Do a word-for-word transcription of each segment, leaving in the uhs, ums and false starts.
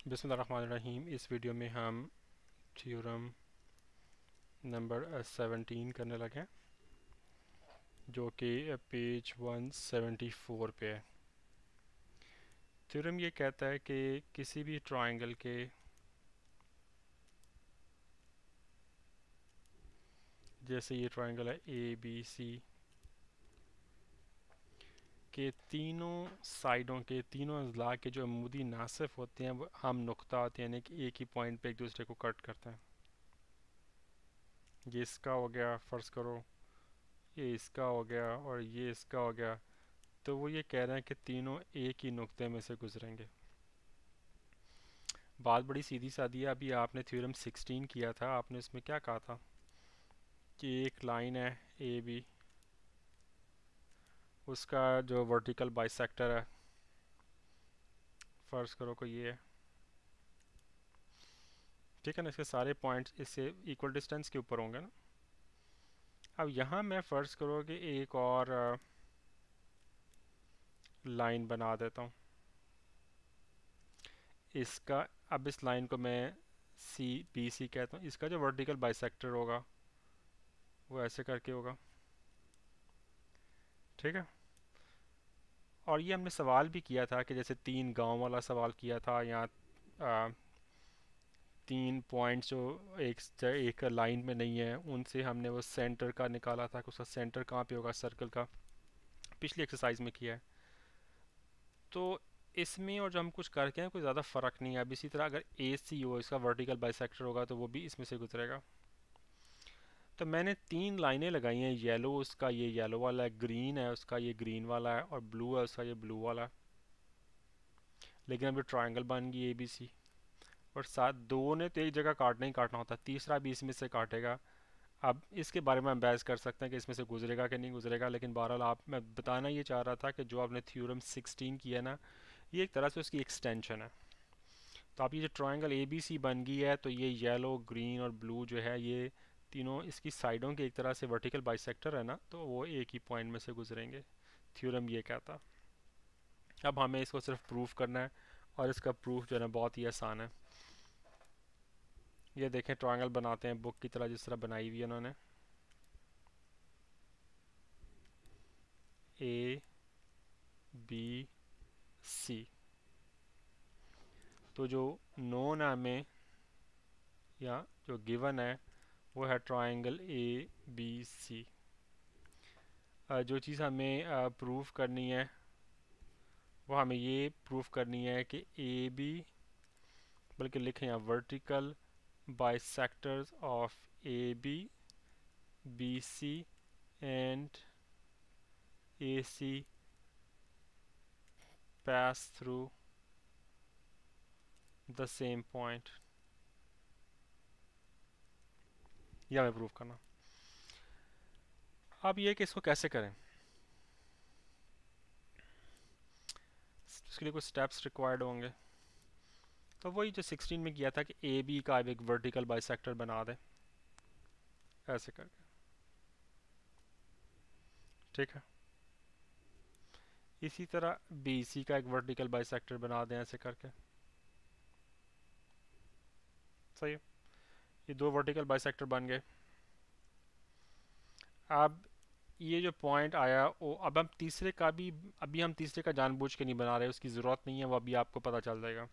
बिस्मिल्लाहिर्रहमानिर्रहीम। इस वीडियो में हम थ्योरम नंबर सेवनटीन करने लगे हैं, जो कि पेज वन सेवेंटी फोर पे है। थ्योरम ये कहता है कि किसी भी ट्रायंगल के जैसे ये ट्रायंगल है ए बी सी के तीनों साइडों के तीनों अजला के जो अमूदी नासिफ होते हैं वो हम नुक्ता होते हैं, यानी कि एक ही पॉइंट पे एक दूसरे को कट करते हैं। ये इसका हो गया, फ़र्ज़ करो ये इसका हो गया और ये इसका हो गया, तो वो ये कह रहे हैं कि तीनों एक ही नुक्ते में से गुजरेंगे। बात बड़ी सीधी सादी है। अभी आपने थ्योरम सिक्सटीन किया था, आपने इसमें क्या कहा था कि एक लाइन है ए बी, उसका जो वर्टिकल बाइसेक्टर है, फ़र्ज़ करो को ये है, ठीक है ना, इसके सारे पॉइंट्स इससे इक्वल डिस्टेंस के ऊपर होंगे ना। अब यहाँ मैं फ़र्ज़ करो कि एक और लाइन बना देता हूँ इसका। अब इस लाइन को मैं सी बी सी कहता हूँ। इसका जो वर्टिकल बाइसेक्टर होगा वो ऐसे करके होगा, ठीक है। और ये हमने सवाल भी किया था कि जैसे तीन गांव वाला सवाल किया था, यहाँ आ, तीन पॉइंट्स जो एक एक लाइन में नहीं है, उनसे हमने वो सेंटर का निकाला था कि उसका सेंटर कहाँ पे होगा सर्कल का, पिछली एक्सरसाइज में किया है। तो इसमें और जो हम कुछ करके हैं कोई ज़्यादा फ़र्क नहीं है। अब इसी तरह अगर ए सी हो, इसका वर्टिकल बाइसेक्टर होगा, तो वो भी इसमें से गुजरेगा। तो मैंने तीन लाइनें लगाई हैं, येलो उसका ये येलो वाला है, ग्रीन है उसका ये ग्रीन वाला है, और ब्लू है उसका ये ब्लू वाला है। लेकिन अब ये ट्रायंगल बन गई ए बी सी, और साथ दो ने तो एक जगह काटना ही काटना होता है, तीसरा भी इसमें से काटेगा। अब इसके बारे में हम बहस कर सकते हैं कि इसमें से गुजरेगा कि नहीं गुजरेगा, लेकिन बहरहाल आप मैं बताना ये चाह रहा था कि जो आपने थ्योरम सिक्सटीन किया ना, ये एक तरह से उसकी एक्सटेंशन है। तो आप ये जो ट्रायंगल ए बी सी बन गई है, तो ये येलो ग्रीन और ब्लू जो है, ये तीनों इसकी साइडों के एक तरह से वर्टिकल बाइसेक्टर है ना, तो वो एक ही पॉइंट में से गुजरेंगे। थ्योरम ये कहता। अब हमें इसको सिर्फ प्रूफ करना है, और इसका प्रूफ जो है ना बहुत ही आसान है। ये देखें, ट्रायंगल बनाते हैं बुक की तरह जिस तरह बनाई हुई है उन्होंने। ए बी सी, तो जो नोन है हमें या जो गिवन है वो है ट्रायंगल ए बी सी। जो चीज़ हमें प्रूफ करनी है वो हमें ये प्रूफ करनी है कि ए बी, बल्कि लिखें यहाँ vertical bisectors of A B, B C and A C pass through the same point। यह हमें प्रूफ करना। अब ये कि इसको कैसे करें, इसके लिए कुछ स्टेप्स रिक्वायर्ड होंगे। तो वही जो सिक्सटीन में किया था कि ए बी का एक वर्टिकल बाइसेक्टर बना दे, ऐसे करके, ठीक है। इसी तरह बी सी का एक वर्टिकल बाइसेक्टर बना दें, ऐसे करके, सही है। ये दो वर्टिकल बाइसेक्टर बन गए। अब ये जो पॉइंट आया वो, अब हम तीसरे का भी, अभी हम तीसरे का जानबूझ के नहीं बना रहे, उसकी ज़रूरत नहीं है, वो अभी आपको पता चल जाएगा।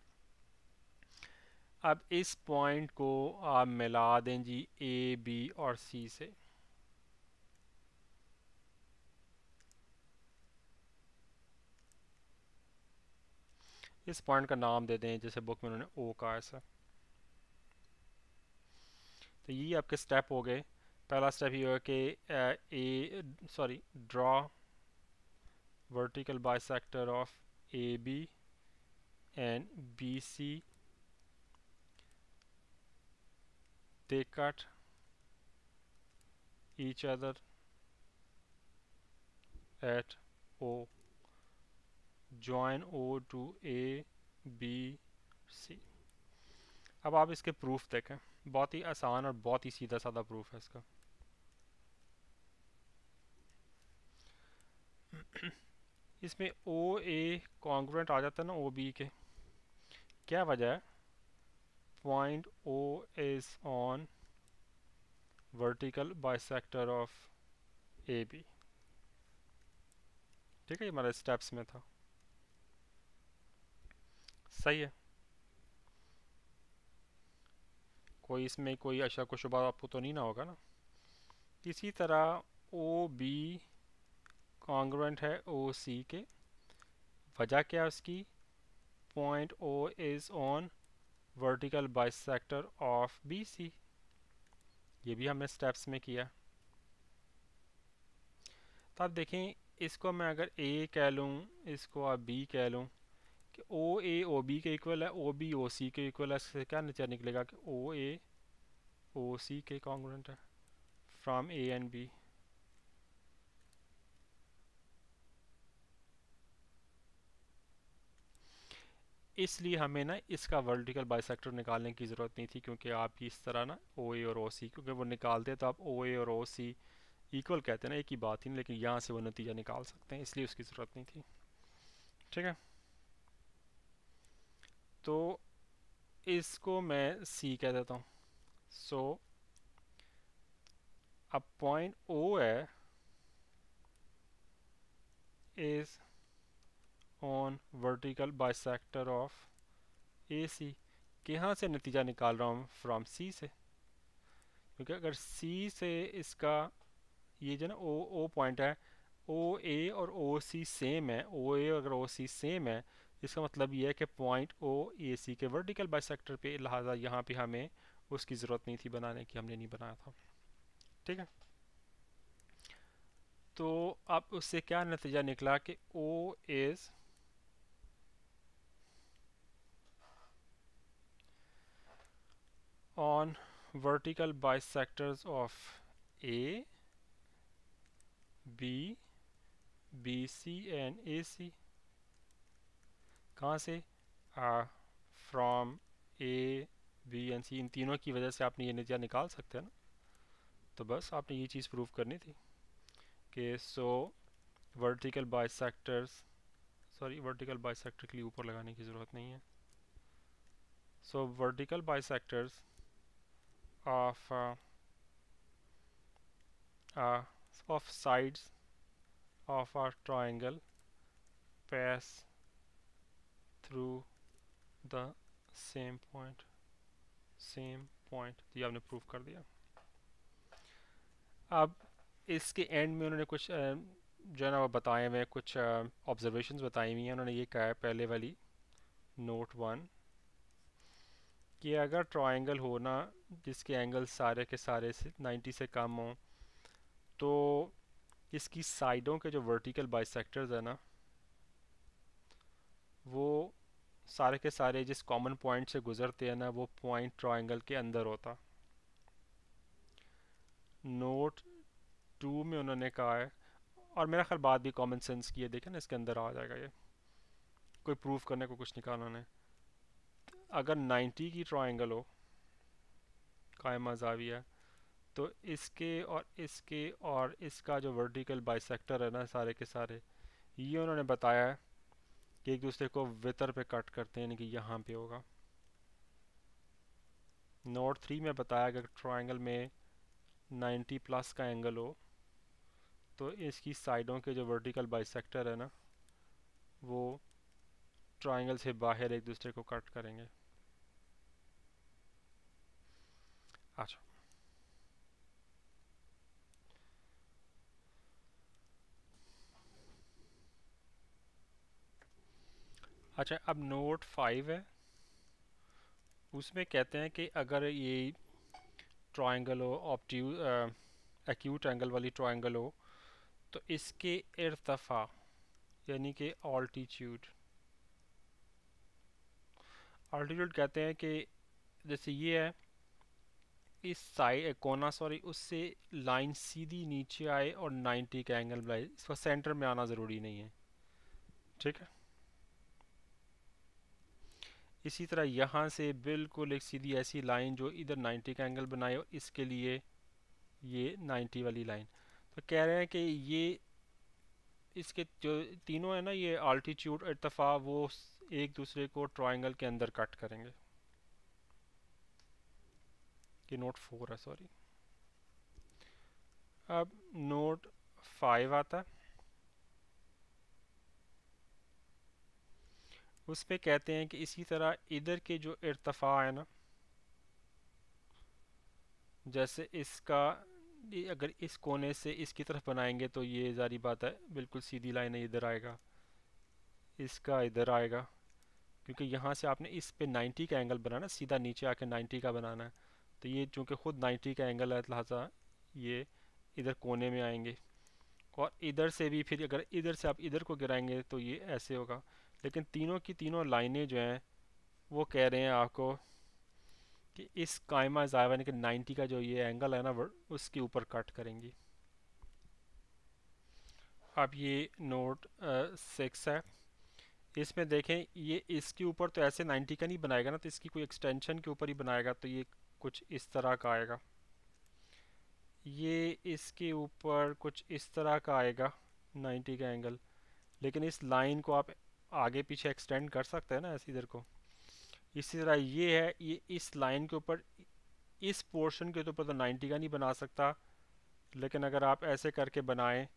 अब इस पॉइंट को आप मिला दें जी ए बी और सी से। इस पॉइंट का नाम दे दें जैसे बुक में उन्होंने ओ का, ऐसा। तो ये आपके स्टेप हो गए। पहला स्टेप ये होगा कि A sorry draw vertical bisector of A B and B C, they cut each other at O, join O to A B C। अब आप इसके प्रूफ देखें, बहुत ही आसान और बहुत ही सीधा साधा प्रूफ है इसका। इसमें ओ ए कॉन्ग्रुएंट आ जाता है ना ओ बी के। क्या वजह है, point O is on vertical bisector of A B. ठीक है, ये हमारे स्टेप्स में था। सही है, कोई इसमें कोई अशा को शुबा आपको तो नहीं ना होगा ना। इसी तरह ओ बी कॉन्ग्रुएंट है ओ सी के। वजह क्या है उसकी? Point O is on vertical bisector of B C. ये भी हमने स्टेप्स में किया। तो आप देखें, इसको मैं अगर ए कह लूँ, इसको आप बी कह लूँ, कि ओ ए ओ बी के इक्वल है, ओ बी ओ सी के इक्वल है, इससे क्या नतीजा निकलेगा कि ओ ए ओ सी के कॉन्ग्रुएंट है फ्रॉम ए एंड बी। इसलिए हमें ना इसका वर्टिकल बाइसेक्टर निकालने की ज़रूरत नहीं थी, क्योंकि आप इस तरह ना ओ ए और ओ सी, क्योंकि वो निकालते तो आप ओ ए और ओ सी इक्वल कहते हैं ना, एक ही बात ही नहीं, लेकिन यहाँ से वो नतीजा निकाल सकते हैं, इसलिए उसकी ज़रूरत नहीं थी। ठीक है, तो इसको मैं सी कह देता हूँ। सो अब पॉइंट ओ है is on vertical bisector of A C. यहाँ से नतीजा निकाल रहा हूँ फ्रॉम सी से, क्योंकि अगर सी से इसका ये जो ना ओ ओ पॉइंट है, ओ ए और ओ सी सेम है, ओ ए अगर ओ सी सेम है, इसका मतलब ये है कि पॉइंट ओ ए सी के वर्टिकल बाइसेक्टर पे, लिहाजा यहाँ पे हमें उसकी ज़रूरत नहीं थी बनाने की, हमने नहीं बनाया था। ठीक है, तो अब उससे क्या नतीजा निकला कि O is on vertical bisectors of A B B C and A C. कहाँ से? From A B and C, इन तीनों की वजह से आपने ये नतीजा निकाल सकते हैं ना। तो बस आपने ये चीज़ प्रूव करनी थी कि so vertical bisectors, sorry vertical bisector के लिए ऊपर लगाने की ज़रूरत नहीं है। So vertical bisectors of of sides of our triangle pass through the same point, same point। ये आपने प्रूव कर दिया। अब इसके एंड में उन्होंने कुछ अ, जो है ना वो बताए हुए कुछ ऑब्जर्वेशंस बताई हुई हैं। उन्होंने ये कहा है पहले वाली नोट वन, कि अगर ट्रायंगल हो ना जिसके एंगल सारे के सारे से नाइन्टी से कम हों, तो इसकी साइडों के जो वर्टिकल बाइसेक्टर्स है ना, वो सारे के सारे जिस कॉमन पॉइंट से गुजरते हैं ना, वो पॉइंट ट्रायंगल के अंदर होता। नोट टू में उन्होंने कहा है, और मेरा ख्याल बात भी कॉमन सेंस की है, देखें ना इसके अंदर आ जाएगा ये, कोई प्रूफ करने को कुछ नहीं कहा उन्होंने। अगर नाइन्टी की ट्रायंगल हो कायमा ज़ाविया, तो इसके और इसके और इसका जो वर्टिकल बाइसेक्टर है ना सारे के सारे, ये उन्होंने बताया है कि एक दूसरे को वितर पे कट करते हैं, यानी कि यहाँ पे होगा। नोट थ्री में बताया कि अगर ट्रायंगल में नाइन्टी प्लस का एंगल हो, तो इसकी साइडों के जो वर्टिकल बाइसेक्टर है ना, वो ट्रायंगल से बाहर एक दूसरे को कट करेंगे। अच्छा, अच्छा अब नोट फाइव है, उसमें कहते हैं कि अगर ये ट्रायंगल हो, ऑप्ट्यू एक्यूट एंगल वाली ट्रायंगल हो, तो इसके इर्तफा यानी कि ऑल्टीट्यूड, ऑल्टीट्यूड कहते हैं कि जैसे ये है, इस साइड कोना सॉरी उससे लाइन सीधी नीचे आए और नाइन्टी का एंगल बनाए, इसका सेंटर में आना ज़रूरी नहीं है। ठीक है, इसी तरह यहाँ से बिल्कुल एक सीधी ऐसी लाइन जो इधर नाइन्टी का एंगल बनाए और इसके लिए ये नाइन्टी वाली लाइन। तो कह रहे हैं कि ये इसके जो तीनों है ना, ये आल्टीट्यूड इर्तफा वो एक दूसरे को ट्रायंगल के अंदर कट करेंगे। कि नोट फोर है, सॉरी। अब नोट फाइव आता है, उस पे कहते हैं कि इसी तरह इधर के जो इर्तफ़ा है ना, जैसे इसका ये अगर इस कोने से इसकी तरफ बनाएंगे तो ये जारी बात है बिल्कुल सीधी लाइन है, इधर आएगा, इसका इधर आएगा, क्योंकि यहाँ से आपने इस पे नाइन्टी का एंगल बनाना, सीधा नीचे आके नाइन्टी का बनाना है। तो ये चूँकि ख़ुद नाइन्टी का एंगल है, लिहाजा ये इधर कोने में आएंगे। और इधर से भी फिर अगर इधर से आप इधर को गिराएंगे तो ये ऐसे होगा। लेकिन तीनों की तीनों लाइनें जो हैं वो कह रहे हैं आपको कि इस कायमा ज़ायवा यानी कि नाइन्टी का जो ये एंगल है ना उसके ऊपर कट करेंगी। अब ये नोट सिक्स है, इसमें देखें ये इसके ऊपर तो ऐसे नाइन्टी का नहीं बनाएगा ना, तो इसकी कोई एक्सटेंशन के ऊपर ही बनाएगा, तो ये कुछ इस तरह का आएगा। ये इसके ऊपर कुछ इस तरह का आएगा नाइन्टी का एंगल, लेकिन इस लाइन को आप आगे पीछे एक्सटेंड कर सकते हैं ना ऐसे इधर को। इसी तरह ये है, ये इस लाइन के ऊपर इस पोर्शन के ऊपर तो नाइन्टी का नहीं बना सकता, लेकिन अगर आप ऐसे करके बनाएं,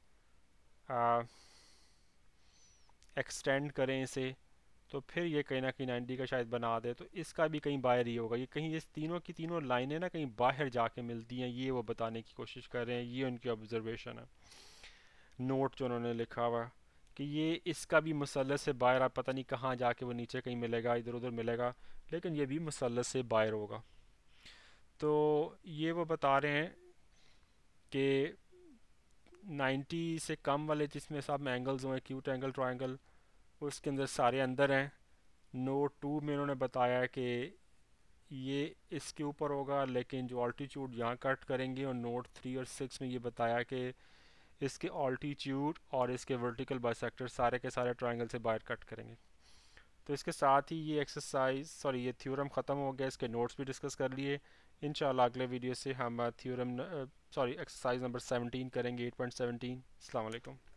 एक्सटेंड करें इसे, तो फिर ये कहीं ना कहीं नाइन्टी का शायद बना दे। तो इसका भी कहीं बाहर ही होगा, ये कहीं ये तीनों की तीनों लाइनें ना कहीं बाहर जाके मिलती हैं, ये वो बताने की कोशिश कर रहे हैं। ये उनकी ऑब्जर्वेशन है, नोट जो उन्होंने लिखा हुआ कि ये इसका भी मुसल्लस से बाहर, आप पता नहीं कहाँ जाके वो नीचे कहीं मिलेगा, इधर उधर मिलेगा, लेकिन ये भी मुसल्लस से बाहर होगा। तो ये वो बता रहे हैं कि नाइन्टी से कम वाले जिसमें सब में एंगल्स हुए, एक्यूट एंगल, ट्रायंगल, उसके अंदर सारे अंदर हैं। नोट टू में उन्होंने बताया कि ये इसके ऊपर होगा, लेकिन जो ऑल्टीट्यूड यहाँ कट करेंगे, और नोट थ्री और सिक्स में ये बताया कि इसके ऑल्टीट्यूड और इसके वर्टिकल बाइसेक्टर सारे के सारे ट्रायंगल से बाहर कट करेंगे। तो इसके साथ ही ये एक्सरसाइज सॉरी ये थ्योरम ख़त्म हो गया, इसके नोट्स भी डिस्कस कर लिए। इंशाल्लाह अगले वीडियो से हम theorem sorry exercise number seventeen करेंगे, एट पॉइंट सेवनटीन। अस्सलाम वालेकुम।